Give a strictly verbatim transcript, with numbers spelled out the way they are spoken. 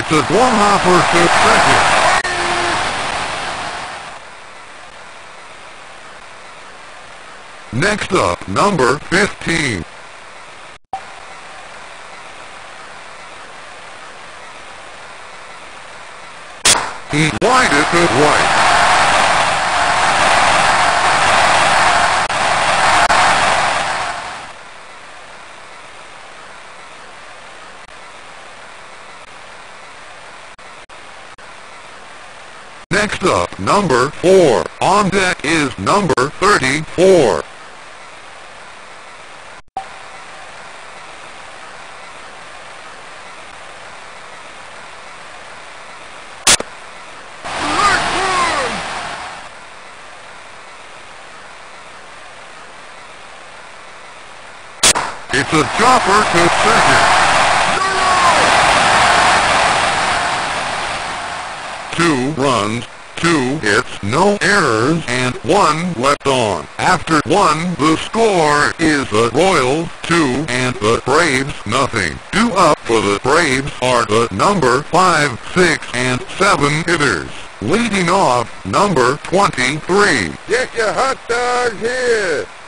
It's a one-hopper to second. Next up, number fifteen. He lined it to right. Next up, number four. On deck is number thirty-four. It's a chopper to second. Two runs, two hits, no errors, and one left on. After one, the score is the Royals two and the Braves nothing. Two up for the Braves are the number five, six, and seven hitters. Leading off, number twenty-three. Get your hot dog here!